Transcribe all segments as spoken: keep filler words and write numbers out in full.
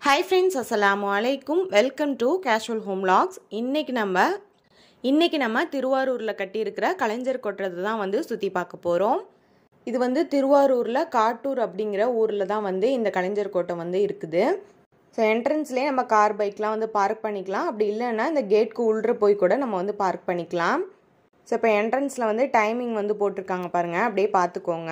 Hi friends, assalamu alaikum. Welcome to Casual Home Vlogs. இன்னைக்கு நம்ம இன்னைக்கு நம்ம திருவாரூர்ல கட்டி இருக்கிற கலைஞர் கோட்டத்தை தான் வந்து சுத்தி பார்க்க போறோம். இது வந்து திருவாரூர்ல காட்டூர் அப்படிங்கிற ஊர்ல தான் வந்து இந்த கலைஞர் கோட்டை வந்து இருக்குது. ஸோ என்ட்ரன்ஸ்லேயே நம்ம கார் பைக்லாம் வந்து பார்க் பண்ணிக்கலாம். அப்படி இல்லைன்னா இந்த கேட்க்கு உள்ள போய் கூட நம்ம வந்து பார்க் பண்ணிக்கலாம். ஸோ இப்போ என்ட்ரன்ஸில் வந்து டைமிங் வந்து போட்டிருக்காங்க பாருங்கள், அப்படியே பார்த்துக்கோங்க.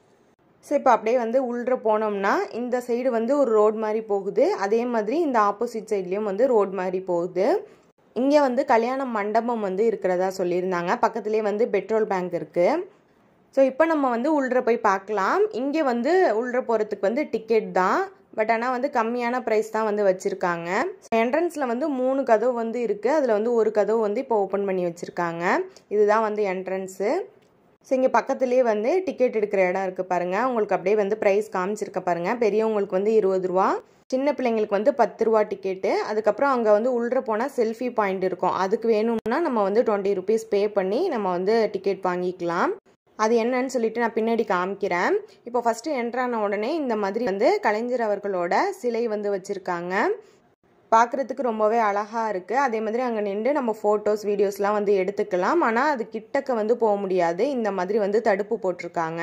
ஸோ இப்போ அப்படியே வந்து உள்ளே போனோம்னா இந்த சைடு வந்து ஒரு ரோடு மாதிரி போகுது, அதே மாதிரி இந்த ஆப்போசிட் சைட்லேயும் வந்து ரோடு மாதிரி போகுது. இங்கே வந்து கல்யாண மண்டபம் வந்து இருக்கிறதா சொல்லியிருந்தாங்க. பக்கத்துலேயே வந்து பெட்ரோல் பேங்க் இருக்குது. ஸோ இப்போ நம்ம வந்து உள்ளே போய் பார்க்கலாம். இங்கே வந்து உள்ளே போகிறதுக்கு வந்து டிக்கெட் தான், பட் ஆனால் வந்து கம்மியான ப்ரைஸ் தான் வந்து வச்சுருக்காங்க. என்ட்ரன்ஸில் வந்து மூணு கதவு வந்து இருக்குது, அதில் வந்து ஒரு கதவு வந்து இப்போ ஓப்பன் பண்ணி வச்சுருக்காங்க. இதுதான் வந்து என்ட்ரன்ஸு. ஸோ இங்கே பக்கத்துலேயே வந்து டிக்கெட் எடுக்கிற இடம் இருக்குது பாருங்கள். உங்களுக்கு அப்படியே வந்து ப்ரைஸ் காமிச்சிருக்க பாருங்கள். பெரியவங்களுக்கு வந்து இருபது ரூபா, சின்ன பிள்ளைங்களுக்கு வந்து பத்து ரூபா டிக்கெட்டு. அதுக்கப்புறம் அங்கே வந்து உள்ளே போனால் செல்ஃபி பாயிண்ட் இருக்கும். அதுக்கு வேணும்னா நம்ம வந்து டுவெண்ட்டி ருபீஸ் பே பண்ணி நம்ம வந்து டிக்கெட் வாங்கிக்கலாம். அது என்னன்னு சொல்லிட்டு நான் பின்னாடி காமிக்கிறேன். இப்போ ஃபஸ்ட்டு என்ட்ரான உடனே இந்த மாதிரி வந்து கலைஞர் அவர்களோட சிலை வந்து வச்சுருக்காங்க. பார்க்குறதுக்கு ரொம்பவே அழகாக இருக்குது. அதே மாதிரி அங்கே நின்று நம்ம ஃபோட்டோஸ் வீடியோஸ்லாம் வந்து எடுத்துக்கலாம். ஆனால் அது கிட்டக்க வந்து போக முடியாது, இந்த மாதிரி வந்து தடுப்பு போட்டிருக்காங்க.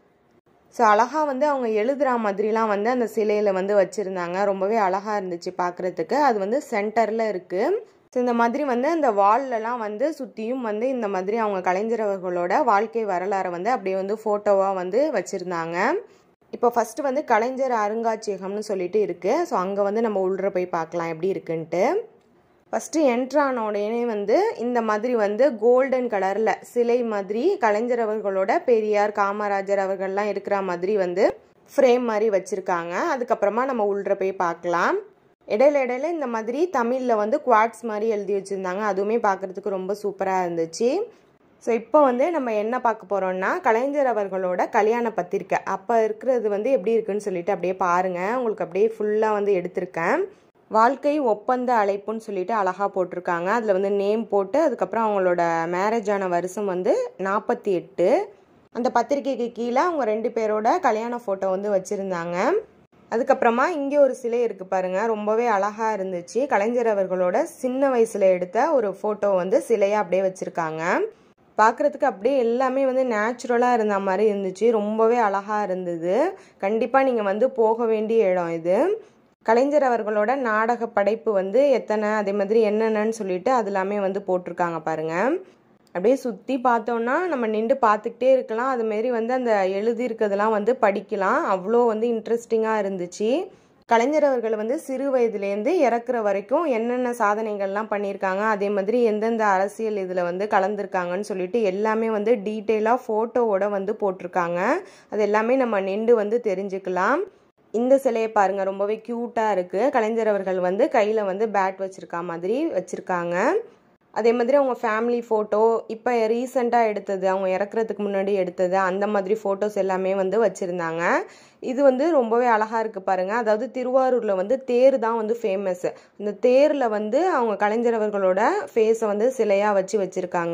ஸோ அழகாக வந்து அவங்க எழுதுகிற மாதிரிலாம் வந்து அந்த சிலையில் வந்து வச்சுருந்தாங்க. ரொம்பவே அழகாக இருந்துச்சு பார்க்குறதுக்கு. அது வந்து சென்டரில் இருக்குது. ஸோ இந்த மாதிரி வந்து அந்த வால்லலாம் வந்து சுற்றியும் வந்து இந்த மாதிரி அவங்க கலைஞர் அவர்களோட வாழ்க்கை வரலாறை வந்து அப்படியே வந்து ஃபோட்டோவாக வந்து வச்சுருந்தாங்க. இப்போ ஃபஸ்ட்டு வந்து கலைஞர் அருங்காட்சியகம்னு சொல்லிட்டு இருக்குது. ஸோ அங்கே வந்து நம்ம உள்ளே போய் பார்க்கலாம் எப்படி இருக்குன்ட்டு. ஃபஸ்ட்டு என்ட்ரான உடனே வந்து இந்த மாதிரி வந்து கோல்டன் கலரில் சிலை மாதிரி கலைஞர் அவர்களோட பெரியார், காமராஜர் அவர்கள்லாம் இருக்கிற மாதிரி வந்து ஃப்ரேம் மாதிரி வச்சுருக்காங்க. அதுக்கப்புறமா நம்ம உள்ளே போய் பார்க்கலாம். இடையில இடையில இந்த மாதிரி தமிழில் வந்து குவாட்ஸ் மாதிரி எழுதி வச்சுருந்தாங்க. அதுவுமே பார்க்குறதுக்கு ரொம்ப சூப்பராக இருந்துச்சு. ஸோ இப்போ வந்து நம்ம என்ன பார்க்க போகிறோம்னா கலைஞர் அவர்களோட கல்யாண பத்திரிக்கை அப்போ இருக்கிறது வந்து எப்படி இருக்குன்னு சொல்லிட்டு அப்படியே பாருங்கள். உங்களுக்கு அப்படியே ஃபுல்லாக வந்து எடுத்திருக்கேன். வாழ்க்கை ஒப்பந்த அழைப்புன்னு சொல்லிட்டு அழகாக போட்டிருக்காங்க. அதில் வந்து நேம் போட்டு அதுக்கப்புறம் அவங்களோட மேரேஜ் ஆன வருஷம் வந்து நாற்பத்தி எட்டு. அந்த பத்திரிக்கைக்கு கீழே அவங்க ரெண்டு பேரோட கல்யாண ஃபோட்டோ வந்து வச்சுருந்தாங்க. அதுக்கப்புறமா இங்கே ஒரு சிலை இருக்குது பாருங்கள், ரொம்பவே அழகாக இருந்துச்சு. கலைஞர் அவர்களோட சின்ன வயசில் எடுத்த ஒரு ஃபோட்டோ வந்து சிலையாக அப்படியே வச்சுருக்காங்க. பார்க்குறதுக்கு அப்படியே எல்லாமே வந்து நேச்சுரலாக இருந்த மாதிரி இருந்துச்சு. ரொம்பவே அழகாக இருந்தது. கண்டிப்பாக நீங்கள் வந்து போக வேண்டிய இடம் இது. கலைஞர் அவர்களோட நாடக படைப்பு வந்து எத்தனை, அதே மாதிரி என்னென்னு சொல்லிட்டு அது எல்லாமே வந்து போட்டிருக்காங்க பாருங்கள். அப்படியே சுற்றி பார்த்தோன்னா நம்ம நின்று பார்த்துக்கிட்டே இருக்கலாம். அதுமாரி வந்து அந்த எழுதியிருக்கிறதுலாம் வந்து படிக்கலாம். அவ்வளோ வந்து இன்ட்ரெஸ்டிங்காக இருந்துச்சு. கலைஞர் அவர்கள் வந்து சிறு வயதுலேருந்து இறக்குற வரைக்கும் என்னென்ன சாதனைகள்லாம் பண்ணியிருக்காங்க, அதே மாதிரி எந்தெந்த அரசியல் இதில் வந்து கலந்துருக்காங்கன்னு சொல்லிட்டு எல்லாமே வந்து டீட்டெயிலாக ஃபோட்டோவோட வந்து போட்டிருக்காங்க. அது எல்லாமே நம்ம நின்று வந்து தெரிஞ்சுக்கலாம். இந்த சிலையை பாருங்கள், ரொம்பவே க்யூட்டாக இருக்குது. கலைஞர் அவர்கள் வந்து கையில் வந்து பேட் வச்சுருக்கா மாதிரி வச்சுருக்காங்க. அதே மாதிரி அவங்க ஃபேமிலி ஃபோட்டோ, இப்போ ரீசெண்டாக எடுத்தது, அவங்க இறக்குறதுக்கு முன்னாடி எடுத்தது, அந்த மாதிரி ஃபோட்டோஸ் எல்லாமே வந்து வச்சுருந்தாங்க. இது வந்து ரொம்பவே அழகாக இருக்குது பாருங்கள். அதாவது திருவாரூரில் வந்து தேர் தான் வந்து ஃபேமஸ். அந்த தேரில் வந்து அவங்க கலைஞர் அவர்களோட ஃபேஸை வந்து சிலையாக வச்சு வச்சுருக்காங்க.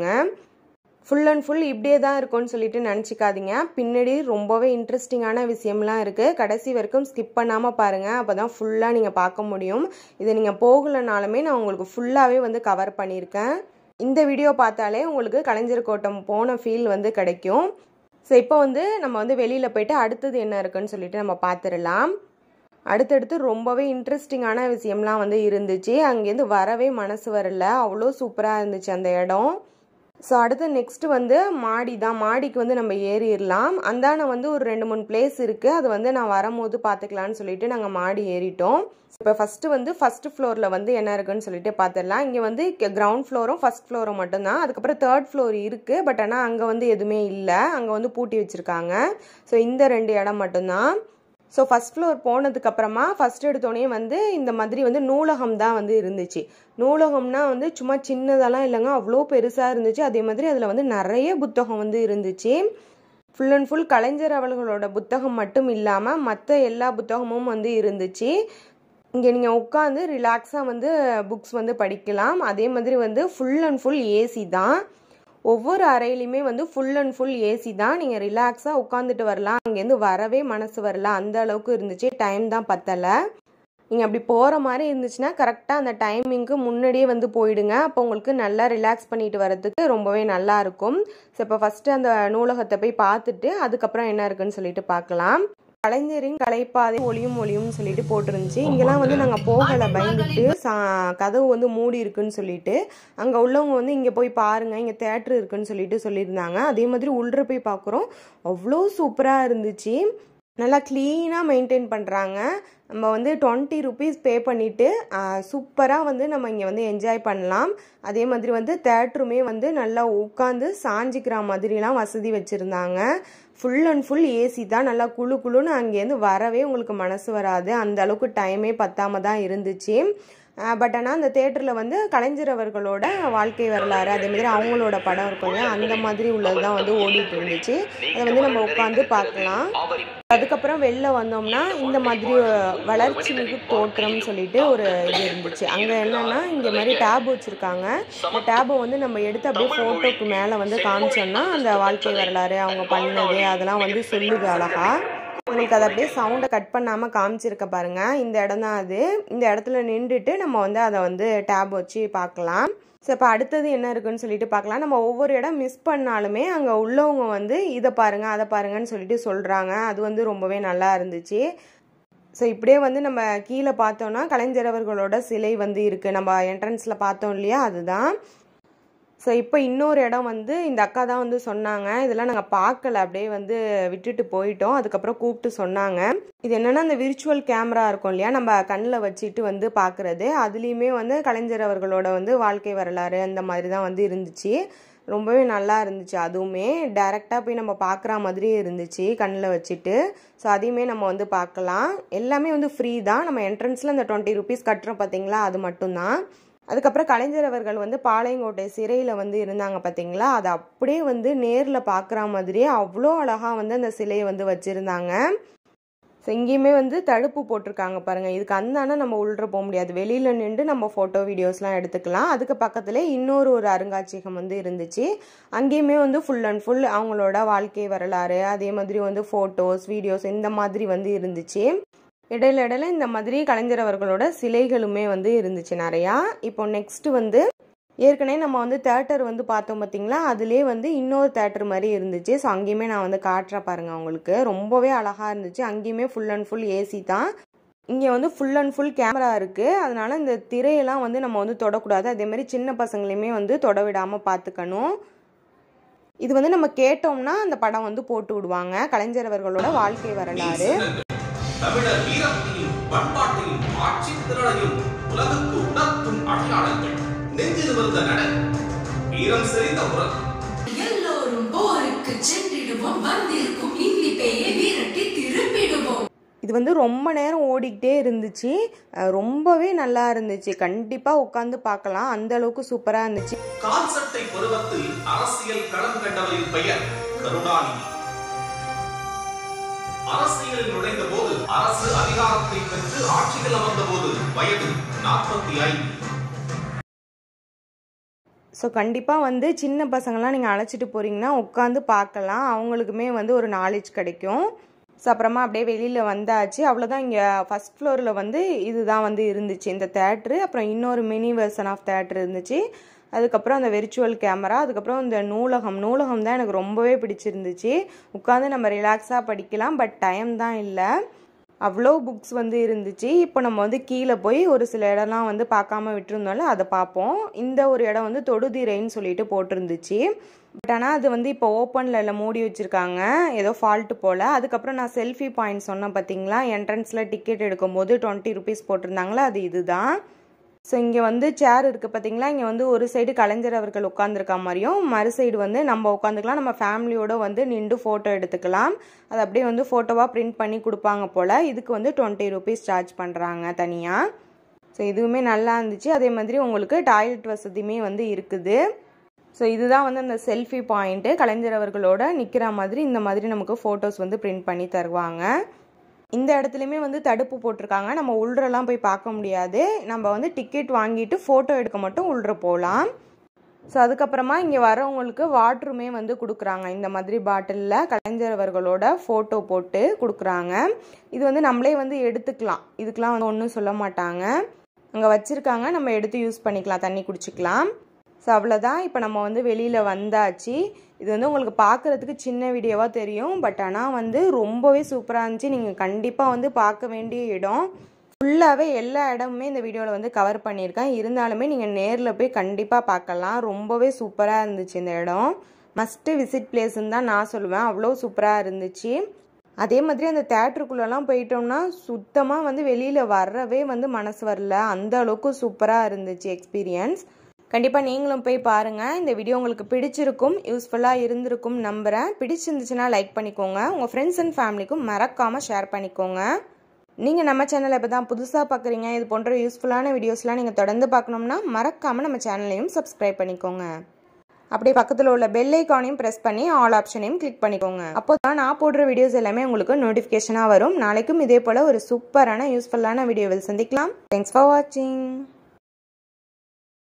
ஃபுல் அண்ட் ஃபுல் இப்படியே தான் இருக்கும்னு சொல்லிட்டு நினச்சிக்காதீங்க. பின்னாடி ரொம்பவே இன்ட்ரெஸ்டிங்கான விஷயம்லாம் இருக்குது. கடைசி வரைக்கும் ஸ்கிப் பண்ணாமல் பாருங்கள், அப்போ தான் ஃபுல்லாக நீங்கள் பார்க்க முடியும். இதை நீங்கள் போகலைனாலுமே நான் உங்களுக்கு ஃபுல்லாகவே வந்து கவர் பண்ணியிருக்கேன். இந்த வீடியோ பார்த்தாலே உங்களுக்கு கலைஞர் கோட்டம் போன ஃபீல் வந்து கிடைக்கும். ஸோ இப்போ வந்து நம்ம வந்து வெளியில் போயிட்டு அடுத்தது என்ன இருக்குன்னு சொல்லிட்டு நம்ம பார்த்துடலாம். அடுத்தடுத்து ரொம்பவே இன்ட்ரெஸ்டிங்கான விஷயம்லாம் வந்து இருந்துச்சு. அங்கேருந்து வரவே மனசு வரல, அவ்வளோ சூப்பராக இருந்துச்சு அந்த இடம். ஸோ அடுத்து நெக்ஸ்ட்டு வந்து மாடி தான். மாடிக்கு வந்து நம்ம ஏறிடலாம். அந்தான வந்து ஒரு ரெண்டு மூணு பிளேஸ் இருக்குது, அது வந்து நான் வரும்போது பார்த்துக்கலான்னு சொல்லிட்டு நாங்கள் மாடி ஏறிட்டோம். இப்போ ஃபஸ்ட்டு வந்து ஃபஸ்ட்டு ஃப்ளோரில் வந்து என்ன இருக்குன்னு சொல்லிட்டு பார்த்துடலாம். இங்கே வந்து கிரவுண்ட் ஃப்ளோரும் ஃபஸ்ட் ஃப்ளோரும் மட்டும்தான். அதுக்கப்புறம் தேர்ட் ஃப்ளோர் இருக்குது, பட் ஆனால் அங்கே வந்து எதுவுமே இல்லை, அங்கே வந்து பூட்டி வச்சுருக்காங்க. ஸோ இந்த ரெண்டு இடம் மட்டும்தான். ஸோ ஃபஸ்ட் ஃப்ளோர் போனதுக்கப்புறமா ஃபஸ்ட் எடுத்தோடனே வந்து இந்த மாதிரி வந்து நூலகம் தான் வந்து இருந்துச்சு. நூலகம்னா வந்து சும்மா சின்னதெல்லாம் இல்லைங்க, அவ்வளோ பெருசாக இருந்துச்சு. அதே மாதிரி அதில் வந்து நிறைய புத்தகம் வந்து இருந்துச்சு. ஃபுல் அண்ட் ஃபுல் கலைஞர் அவர்களோட புத்தகம் மட்டும் இல்லாமல் மற்ற எல்லா புத்தகமும் வந்து இருந்துச்சு. இங்கே நீங்கள் உட்காந்து ரிலாக்ஸாக வந்து புக்ஸ் வந்து படிக்கலாம். அதே மாதிரி வந்து ஃபுல் அண்ட் ஃபுல் ஏசி தான். ஒவ்வொரு அறையிலையுமே வந்து ஃபுல் அண்ட் ஃபுல் ஏசி தான். நீங்கள் ரிலாக்ஸாக உட்காந்துட்டு வரலாம். அங்கேருந்து வரவே மனசு வரல, அந்த அளவுக்கு இருந்துச்சு. டைம் தான் பத்தலை. நீங்கள் அப்படி போகிற மாதிரி இருந்துச்சுன்னா கரெக்டாக அந்த டைமிங்க்கு முன்னாடியே வந்து போயிடுங்க. அப்போ உங்களுக்கு நல்லா ரிலாக்ஸ் பண்ணிட்டு வரதுக்கு ரொம்பவே நல்லாயிருக்கும். ஸோ இப்போ ஃபஸ்ட்டு அந்த நூலகத்தை போய் பார்த்துட்டு அதுக்கப்புறம் என்ன இருக்குன்னு சொல்லிட்டு பார்க்கலாம். கலைஞரின் கலைப்பாதை ஒளியும் ஒளியும் சொல்லிட்டு போட்டிருந்துச்சு. இங்கெல்லாம் வந்து நாங்கள் போகலை, பயந்துட்டு சா கதவு வந்து மூடி இருக்குன்னு சொல்லிட்டு. அங்கே உள்ளவங்க வந்து இங்கே போய் பாருங்கள், இங்கே தேட்டர் இருக்குன்னு சொல்லிட்டு சொல்லியிருந்தாங்க. அதே மாதிரி உள்ள போய் பார்க்குறோம், அவ்வளோ சூப்பராக இருந்துச்சு. நல்லா க்ளீனாக மெயின்டைன் பண்ணுறாங்க. நம்ம வந்து டுவெண்ட்டி ருபீஸ் பே பண்ணிவிட்டு சூப்பராக வந்து நம்ம இங்கே வந்து என்ஜாய் பண்ணலாம். அதே மாதிரி வந்து தேட்டருமே வந்து நல்லா உட்காந்து சாஞ்சிக்கிற மாதிரிலாம் வசதி வச்சுருந்தாங்க. ஃபுல் அண்ட் ஃபுல் ஏசி தான். நல்லா குழு குழுன்னு அங்கேருந்து வரவே உங்களுக்கு மனசு வராது, அந்த அளவுக்கு டைமே பத்தாம தான் இருந்துச்சு. பட் ஆனால் அந்த தேட்டரில் வந்து கலைஞர் அவர்களோட வாழ்க்கை வரலாறு அதே மாதிரி அவங்களோட படம் இருக்கும் இல்லையா, அந்த மாதிரி உள்ளது தான் வந்து ஓடிட்டு இருந்துச்சு. அதை வந்து நம்ம உட்காந்து பார்க்கலாம். அதுக்கப்புறம் வெளில வந்தோம்னா இந்த மாதிரி வளர்ச்சி மிகு தோற்றம் சொல்லிட்டு ஒரு இது இருந்துச்சு. அங்கே என்னன்னா இந்த மாதிரி டேப் வச்சுருக்காங்க. அந்த டேபை வந்து நம்ம எடுத்து அப்படியே ஃபோட்டோக்கு மேலே வந்து காமிச்சோம்னா அந்த வாழ்க்கை வரலாறு அவங்க பண்ணது அதெல்லாம் வந்து சொல்லுது அழகா. உங்களுக்கு அதை அப்படியே சவுண்டை கட் பண்ணாமல் காமிச்சிருக்க பாருங்க. இந்த இடம் தான் அது. இந்த இடத்துல நின்றுட்டு நம்ம வந்து அதை வந்து டேப் வச்சு பார்க்கலாம். ஸோ இப்போ அடுத்தது என்ன இருக்குன்னு சொல்லிட்டு பார்க்கலாம். நம்ம ஒவ்வொரு இடம் மிஸ் பண்ணாலுமே அங்கே உள்ளவங்க வந்து இதை பாருங்கள் அதை பாருங்கன்னு சொல்லிட்டு சொல்கிறாங்க. அது வந்து ரொம்பவே நல்லா இருந்துச்சு. ஸோ இப்படியே வந்து நம்ம கீழே பார்த்தோன்னா கலைஞர் அவர்களோட சிலை வந்து இருக்குது. நம்ம என்ட்ரன்ஸில் பார்த்தோம் இல்லையா, அதுதான். ஸோ இப்போ இன்னொரு இடம் வந்து இந்த அக்கா தான் வந்து சொன்னாங்க, இதெல்லாம் நாங்கள் பார்க்கல, அப்படியே வந்து விட்டுட்டு போயிட்டோம். அதுக்கப்புறம் கூப்பிட்டு சொன்னாங்க, இது என்னென்னா அந்த விர்ச்சுவல் கேமரா இருக்கும் இல்லையா, நம்ம கண்ணில் வச்சுட்டு வந்து பார்க்குறது. அதுலேயுமே வந்து கலைஞர் அவர்களோட வந்து வாழ்க்கை வரலாறு அந்த மாதிரி தான் வந்து இருந்துச்சு. ரொம்பவே நல்லா இருந்துச்சு. அதுவுமே டைரெக்டாக போய் நம்ம பார்க்குற மாதிரியே இருந்துச்சு கண்ணில் வச்சுட்டு. ஸோ அதையுமே நம்ம வந்து பார்க்கலாம். எல்லாமே வந்து ஃப்ரீ தான். நம்ம என்ட்ரன்ஸில் அந்த டுவெண்ட்டி ருபீஸ் கட்டுறோம் பார்த்தீங்களா, அது மட்டும்தான். அதுக்கப்புறம் கலைஞர் அவர்கள் வந்து பாளையங்கோட்டை சிறையில் வந்து இருந்தாங்க பார்த்தீங்களா, அதை அப்படியே வந்து நேரில் பார்க்குற மாதிரியே அவ்வளோ அழகாக வந்து அந்த சிலையை வந்து வச்சுருந்தாங்க. ஸோ இங்கேயுமே வந்து தடுப்பு போட்டிருக்காங்க பாருங்கள். இதுக்கு அந்தானா நம்ம உள்ள போக முடியாது, வெளியில் நின்று நம்ம ஃபோட்டோ வீடியோஸ்லாம் எடுத்துக்கலாம். அதுக்கு பக்கத்தில் இன்னொரு ஒரு அருங்காட்சியகம் வந்து இருந்துச்சு. அங்கேயுமே வந்து ஃபுல் அண்ட் ஃபுல் அவங்களோட வாழ்க்கை வரலாறு அதே மாதிரி வந்து ஃபோட்டோஸ் வீடியோஸ் இந்த மாதிரி வந்து இருந்துச்சு. இடையில இடையில இந்த மாதிரி கலைஞர் அவர்களோட சிலைகளுமே வந்து இருந்துச்சு நிறையா. இப்போ நெக்ஸ்ட் வந்து ஏற்கனவே நம்ம வந்து தேட்டர் வந்து பார்த்தோம் பார்த்தீங்களா, அதுலேயே வந்து இன்னொரு தேட்டர் மாதிரி இருந்துச்சு. ஸோ அங்கேயுமே நான் வந்து காட்டுற பாருங்க உங்களுக்கு. ரொம்பவே அழகாக இருந்துச்சு. அங்கேயுமே ஃபுல் அண்ட் ஃபுல் ஏசி தான். இங்கே வந்து ஃபுல் அண்ட் ஃபுல் கேமரா இருக்குது. அதனால இந்த திரையெல்லாம் வந்து நம்ம வந்து தொடக்கூடாது. அதே மாதிரி சின்ன பசங்களையுமே வந்து தொட விடாமல் பார்த்துக்கணும். இது வந்து நம்ம கேட்டோம்னா அந்த படம் வந்து போட்டு விடுவாங்க, கலைஞர் அவர்களோட வாழ்க்கை வரலாறு. தமிழர் வீரத்தையும் பண்பாட்டையும் ஆட்சி திறனையும் உலகுக்கு உணர்த்தும் அடையாளங்கள் நெஞ்சில் வந்த நட வீரம் செறிந்த உறவு. எல்லோரும் போருக்கு சென்றிடுவோம், வந்திருக்கும் இந்தி பேயை விரட்டி திருப்பிடுவோம். இது வந்து ரொம்ப நேரம் ஓடிக்கிட்டே இருந்துச்சு. ரொம்பவே நல்லா இருந்துச்சு. கண்டிப்பாக உட்காந்து பார்க்கலாம், அந்த அளவுக்கு சூப்பராக இருந்துச்சு. கான்செப்டை பருவத்தில் அரசியல் களம் கண்டவரின் பெயர் கருணாநிதி. அரசியலில் நுழைந்த போது அரசு அதிகாரத்தை பெற்று ஆட்சிகள் அமர்ந்த போது வயது நாற்பத்தி ஐந்து. ஸோ கண்டிப்பாக வந்து சின்ன பசங்கள்லாம் நீங்கள் அழைச்சிட்டு போகிறீங்கன்னா உட்காந்து பார்க்கலாம், அவங்களுக்குமே வந்து ஒரு நாலேஜ் கிடைக்கும். ஸோ அப்புறமா அப்படியே வெளியில் வந்தாச்சு. அவ்வளோதான். இங்கே ஃபஸ்ட் ஃப்ளோரில் வந்து இதுதான் வந்து இருந்துச்சு இந்த தேட்ரு. அப்புறம் இன்னொரு மினி வெர்ஷன் ஆஃப் தேட்ரு இருந்துச்சு. அதுக்கப்புறம் அந்த விர்ச்சுவல் கேமரா, அதுக்கப்புறம் இந்த நூலகம் நூலகம் தான் எனக்கு ரொம்பவே பிடிச்சிருந்துச்சு. உட்காந்து நம்ம ரிலாக்ஸாக படிக்கலாம், பட் டைம் தான் இல்லை, அவ்வளோ புக்ஸ் வந்து இருந்துச்சு. இப்போ நம்ம வந்து கீழே போய் ஒரு சில இடம்லாம் வந்து பார்க்காம விட்டுருந்தோம்ல, அதை பார்ப்போம். இந்த ஒரு இடம் வந்து தொடுதிரைன்னு சொல்லிட்டு போட்டிருந்துச்சு. பட் ஆனால் அது வந்து இப்போ ஓப்பனில் இல்லை, மூடி வச்சுருக்காங்க, ஏதோ ஃபால்ட்டு போல். அதுக்கப்புறம் நான் செல்ஃபி பாயிண்ட் சொன்னேன் பார்த்தீங்களா, என்ட்ரன்ஸில் டிக்கெட் எடுக்கும்போது டுவெண்ட்டி ருபீஸ் போட்டிருந்தாங்களா, அது இதுதான். ஸோ இங்கே வந்து சேர் இருக்குது பார்த்தீங்களா, இங்கே வந்து ஒரு சைடு கலைஞர் அவர்கள் உட்காந்துருக்க மாதிரியும் மறு சைடு வந்து நம்ம உட்காந்துக்கலாம், நம்ம ஃபேமிலியோடு வந்து நின்று ஃபோட்டோ எடுத்துக்கலாம். அது அப்படியே வந்து ஃபோட்டோவாக பிரிண்ட் பண்ணி கொடுப்பாங்க போல். இதுக்கு வந்து டுவெண்ட்டி ருபீஸ் சார்ஜ் பண்ணுறாங்க தனியாக. ஸோ இதுவுமே நல்லா இருந்துச்சு. அதே மாதிரி உங்களுக்கு டாய்லெட் வசதியுமே வந்து இருக்குது. ஸோ இதுதான் வந்து அந்த செல்ஃபி பாயிண்ட்டு. கலைஞர் அவர்களோட நிற்கிற மாதிரி இந்த மாதிரி நமக்கு ஃபோட்டோஸ் வந்து பிரிண்ட் பண்ணி தருவாங்க. இந்த இடத்துலையுமே வந்து தடுப்பு போட்டிருக்காங்க, நம்ம உள்ளரெல்லாம் போய் பார்க்க முடியாது. நம்ம வந்து டிக்கெட் வாங்கிட்டு ஃபோட்டோ எடுக்க மட்டும் உள்ள போகலாம். ஸோ அதுக்கப்புறமா இங்கே வரவங்களுக்கு வாட்டருமே வந்து கொடுக்குறாங்க. இந்த மாதிரி பாட்டிலில் கலைஞர் அவர்களோட ஃபோட்டோ போட்டு கொடுக்குறாங்க. இது வந்து நம்மளே வந்து எடுத்துக்கலாம், இதுக்கெலாம் வந்து ஒன்றும் சொல்ல மாட்டாங்க. அங்கே வச்சுருக்காங்க, நம்ம எடுத்து யூஸ் பண்ணிக்கலாம், தண்ணி குடிச்சிக்கலாம். ஸோ அவ்வளோதான். இப்போ நம்ம வந்து வெளியில் வந்தாச்சு. இது வந்து உங்களுக்கு பார்க்குறதுக்கு சின்ன வீடியோவாக தெரியும், பட் ஆனால் வந்து ரொம்பவே சூப்பராக இருந்துச்சு. நீங்கள் கண்டிப்பாக வந்து பார்க்க வேண்டிய இடம். ஃபுல்லாகவே எல்லா இடமுமே இந்த வீடியோவில் வந்து கவர் பண்ணியிருக்கேன். இருந்தாலுமே நீங்கள் நேரில் போய் கண்டிப்பாக பார்க்கலாம். ரொம்பவே சூப்பராக இருந்துச்சு இந்த இடம். மஸ்ட்டு விசிட் பிளேஸ்ன்னு தான் நான் சொல்லுவேன், அவ்வளோ சூப்பராக இருந்துச்சு. அதே மாதிரி அந்த தேட்டருக்குள்ளெல்லாம் போயிட்டோம்னா சுத்தமாக வந்து வெளியில் வர்றவே வந்து மனசு வரல, அந்த அளவுக்கு சூப்பராக இருந்துச்சு எக்ஸ்பீரியன்ஸ். கண்டிப்பாக நீங்களும் போய் பாருங்கள். இந்த வீடியோ உங்களுக்கு பிடிச்சிருக்கும், யூஸ்ஃபுல்லாக இருந்திருக்கும் நம்புகிறேன். பிடிச்சிருந்துச்சுன்னா லைக் பண்ணிக்கோங்க, உங்கள் ஃப்ரெண்ட்ஸ் அண்ட் ஃபேமிலிக்கும் மறக்காமல் ஷேர் பண்ணிக்கோங்க. நீங்கள் நம்ம சேனலை இப்போ தான் புதுசாக பார்க்குறீங்க, இது போன்ற யூஸ்ஃபுல்லான வீடியோஸ்லாம் நீங்கள் தொடர்ந்து பார்க்கணும்னா மறக்காமல் நம்ம சேனலையும் சப்ஸ்கிரைப் பண்ணிக்கோங்க. அப்படியே பக்கத்தில் உள்ள பெல் ஐக்கானையும் ப்ரெஸ் பண்ணி ஆல் ஆப்ஷனையும் கிளிக் பண்ணிக்கோங்க. அப்போ தான் நான் போடுற வீடியோஸ் எல்லாமே உங்களுக்கு நோட்டிஃபிகேஷனாக வரும். நாளைக்கும் இதே போல் ஒரு சூப்பரான யூஸ்ஃபுல்லான வீடியோவில் சந்திக்கலாம். தேங்க்ஸ் ஃபார் வாட்சிங்.